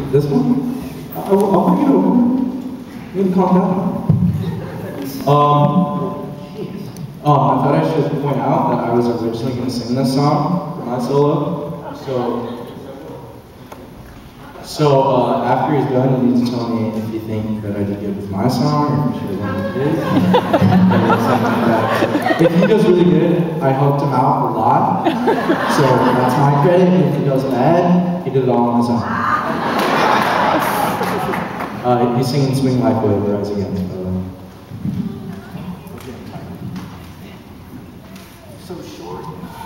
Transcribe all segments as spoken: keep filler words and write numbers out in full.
This one? I'll, I'll bring it over. You can calm down. Um, um, I thought I should point out that I was originally going to sing this song for my solo. So, so uh, after he's done, you need to tell me if you think that I did good with my song, or if you should have done with his. Something like that. If he does really good, I helped him out a lot. So that's my credit. If he does bad, he did it all on his own. Uh, he's singing Swing Like Wave, Rise Again. Uh, so short.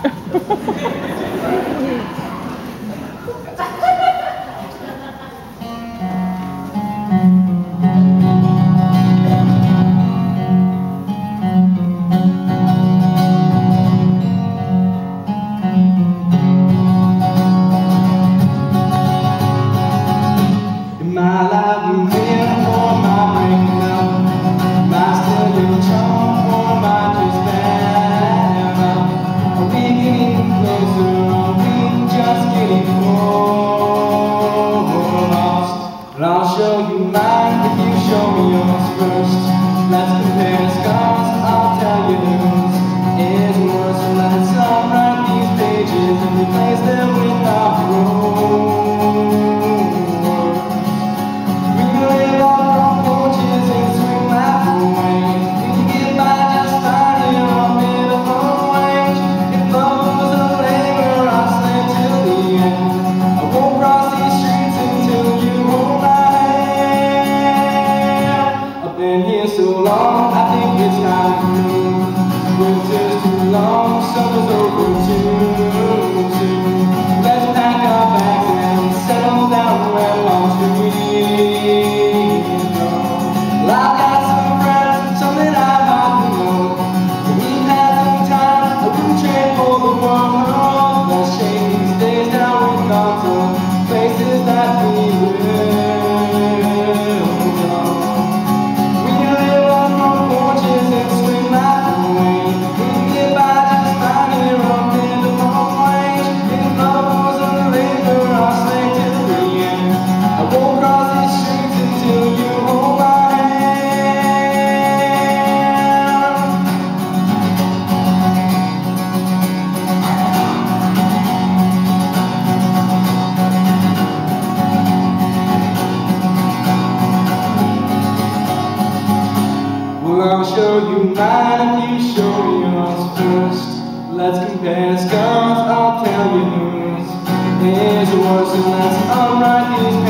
I'll show you mine if you show me yours first. Let's compare scars, I'll tell you whose is worse. So let's unwrite these pages and replace them with our words. We live on front porches and swing life away. We can get by just fine here on minimum wage. If love was a labor, I'll slave till the end. I won't cross these streets until you hold my been here so long, I think it's time to move. Winter's too long, summer's over too soon. Let's pack our bags and settle down where Palm Trees grow. Well, I've got some friends, something I'd like to know. We've had some time, I wouldn't trade for the world. Let's shake these days down with our tongue, places that we will. I'll show you mine if you show me yours first. Let's compare scars, I'll tell you whose is worse. And let's unwrite these